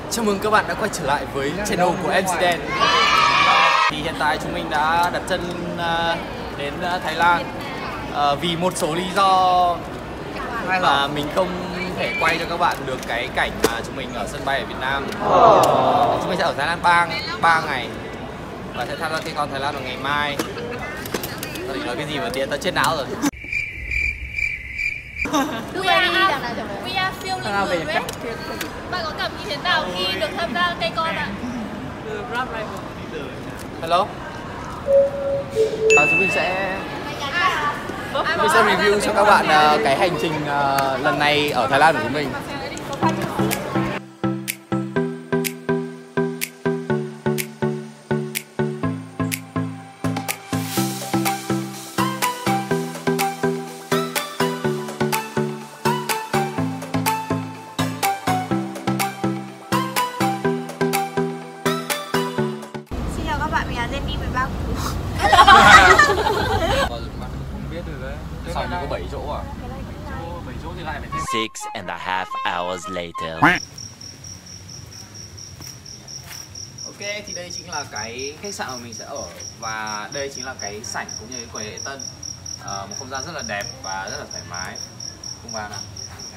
Chào mừng các bạn đã quay trở lại với channel của MC Dan. Thì hiện tại chúng mình đã đặt chân đến Thái Lan vì một số lý do mà mình không thể quay cho các bạn được cái cảnh mà chúng mình ở sân bay ở Việt Nam. Chúng mình sẽ ở Thái Lan 3 ngày và sẽ tham gia thi con Thái Lan vào ngày mai. Tao định nói cái gì mà tiện tao chết não rồi. We are feeling good, right? Bạn có cảm nghĩ thế nào khi được tham gia cây con ạ? Hello. Chúng mình sẽ review cho các bạn cái hành trình lần này ở Thái Lan của chúng mình. Không biết được đấy. Sao có 7 chỗ à? 7 chỗ thì lại phải thêm 6.5 hours later. Ok, thì đây chính là cái khách sạn mà mình sẽ ở và đây chính là cái sảnh cũng như cái quầy lễ tân. Một không gian rất là đẹp và rất là thoải mái. Không vào nào.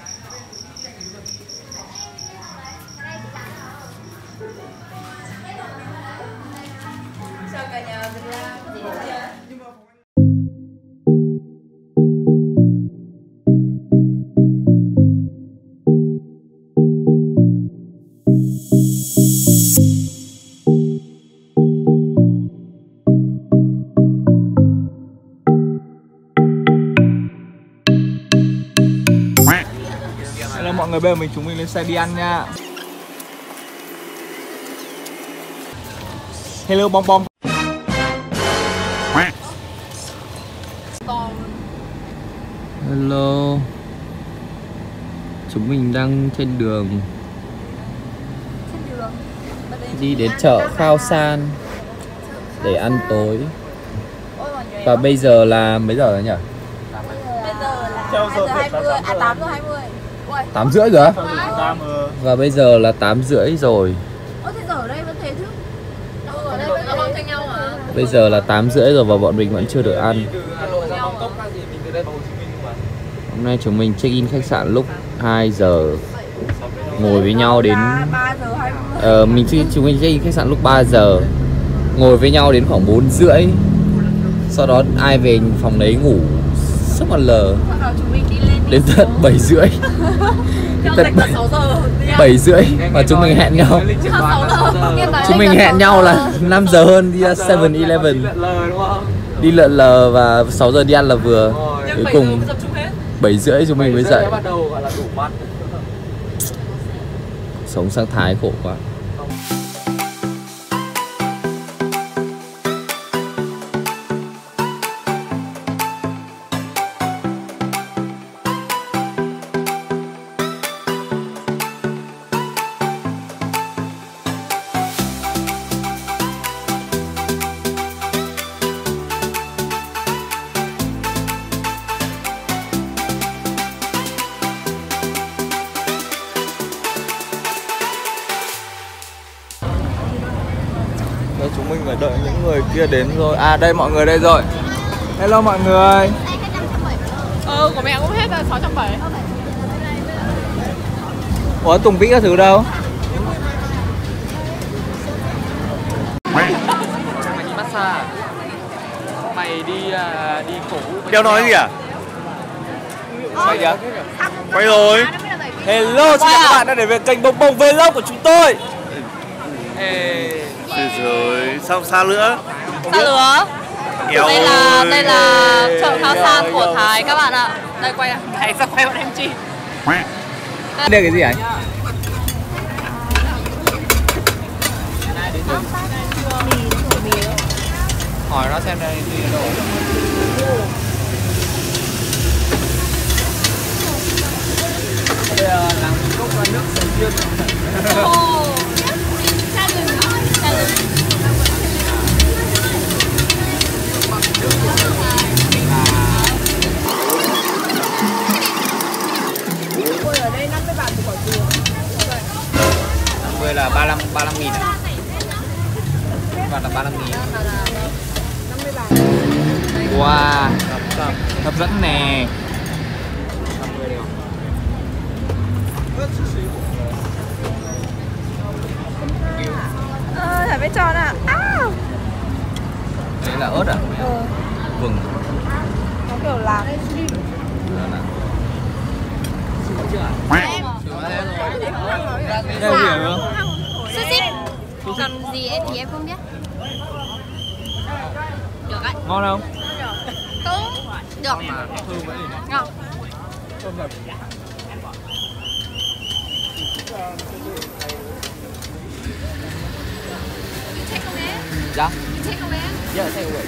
Chào cả nhà Việt Nam. Hello mọi người, bây giờ chúng mình lên xe đi ăn nha. Hello bong bong. Hello. Chúng mình đang trên đường đi đến chợ Khao San để ăn tối. Và bây giờ là mấy giờ rồi nhỉ? Bây giờ là 2:20, 8:20. 8 rưỡi rồi á? Và bây giờ là 8 rưỡi rồi. Ơ thế giờ ở đây vẫn thế chứ? Ở đây vẫn không tranh nhau mà. Bây giờ là 8 rưỡi rồi và bọn mình vẫn chưa được ăn. Hôm nay chúng mình check in khách sạn lúc 2 giờ. Ngồi với nhau đến 3:20. chúng mình check in khách sạn lúc 3 giờ. Ngồi với nhau đến khoảng 4 rưỡi. Sau đó ai về phòng đấy ngủ rất là lờ. Sau đó chúng mình đi lên Đến tận 7 rưỡi. Đến tận 7 rưỡi và chúng mình hẹn nhau. Chúng mình hẹn nhau là 5 giờ hơn đi ra 7-Eleven. Đi lượn lờ và 6 giờ đi ăn là vừa. Cuối cùng 7 rưỡi chúng mình mới dậy. Sống sang Thái khổ quá. Chúng mình phải đợi những người kia đến rồi. À đây, mọi người đây rồi. Hello mọi người. Của mẹ cũng hết là 670. Ủa Tùng Vĩ các thứ đâu? Mày đi massage. Mày đi cổ. Đeo nói gì à? Quay kìa. Quay rồi. Hello, xin chào các bạn đã đến với kênh Bông Bông Vlog của chúng tôi. Rồi, sao xa nữa? Sao nữa? Đây là chợ Khao San của Thái các bạn ạ. Đây quay ạ. Đấy, sao quay bọn em chi? Đây cái gì anh? Hỏi nó xem đây gì đồ. Đây là làm cốc nước sầu riêng. 50 là 35 nghìn à? Và là 35 nghìn. Wow, hấp dẫn nè. Thả bé tròn à? Đấy là ớt à? Vừng. Nó kiểu lạc. Đây là gì không? Xúc xích. Còn gì em thì em không biết. Được đấy. Ngon không? Cũng được. Ngon. Dạ. Take away. Dạ, take away.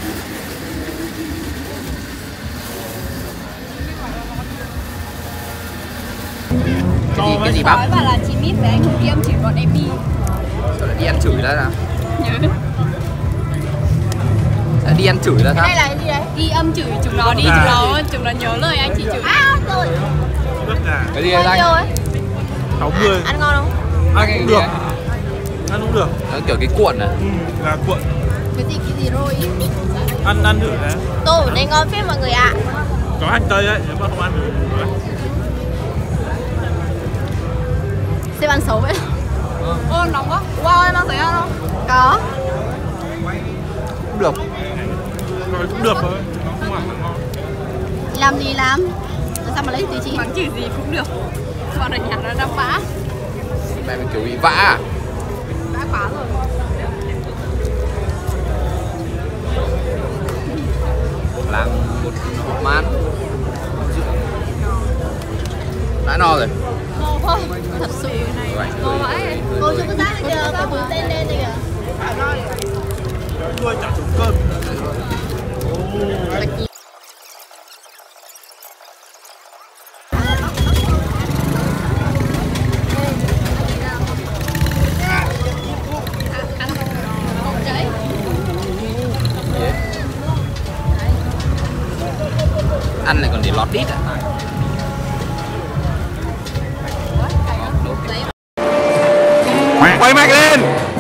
Cái gì bắp? Nói bảo là chị Mít với anh Hùng đi âm chỉ bọn em đi. Sao lại đi ăn chửi ra nào? Nhớ. Lại đi ăn chửi ra sao? Đây là cái gì đấy? Đi âm chửi chúng nó đi, chúng nó nhớ lời anh chị chửi. Rồi. Cái gì đây? Bao nhiêu ấy? 60. Ăn ngon không? Ăn cũng được. Ăn cũng được. Nó kiểu cái cuộn à? Gà cuộn. Cái gì rồi? Ăn thử đấy. Tô đây ngon phết mọi người ạ. Có hành tây đấy, nếu mà không ăn được. Xem ăn xấu vậy. Ô nóng quá. Wow em ăn thấy ăn không? Có. Cũng được. Rồi cũng được thôi. Nó không ăn ngon. Làm gì làm? Sao mà lấy từ chị? Mắng chửi gì cũng được. Bọn ở nhà nó đang vã. Mẹ mình kiểu bị vã à? Vã quá rồi. Làm một hộp mán. Đã no rồi. No thôi. Thật sự này. No vãi. Cô cho cái rác này kìa, cái bún tên lên này kìa. Nuôi chả trúng cơm. Ăn lại còn để lót đít à? Quay mạnh lên.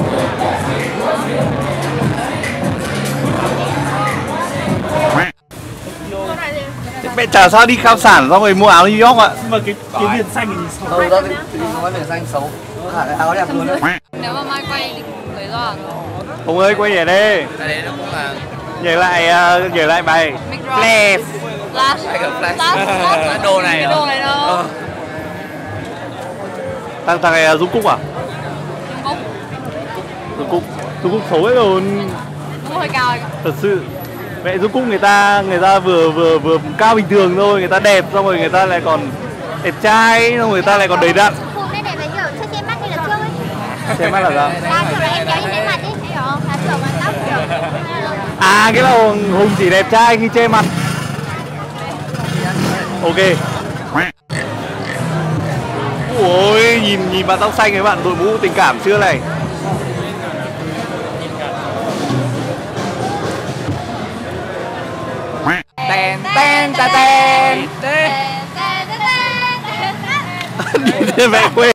Mẹ chả sao đi khao sản xong rồi mua áo New York ạ. Nhưng mà cái viền xanh thì sao? Ra tự nhiên nói về xanh xấu. Áo đẹp luôn đấy. Nếu mà mai quay thì lấy ra rồi. Hùng ơi quay nhảy đi. Cái đấy nó cũng là Nhảy lại bài Flash. cái đồ này. Cái đồ này đâu? Thằng này Dung Cúc à? Dung Cúc xấu ấy rồi. Cũng hơi cao. Thật sự mẹ Dung Cúc người ta vừa cao bình thường thôi, người ta đẹp xong rồi người ta lại còn đẹp trai, xong rồi người ta lại còn đầy đặn. Hôm nay này là kiểu che mắt như là trước ấy. Che mắt là sao? Là kiểu là em kéo trên mặt ấy, hiểu không? Là kiểu mà tóc kiểu. À cái là Hùng chỉ đẹp trai khi che mặt. Ok. Ôi nhìn bạn tóc xanh ấy, bạn đội mũ tình cảm chưa này? Ten ten ta ten. Đi về quê.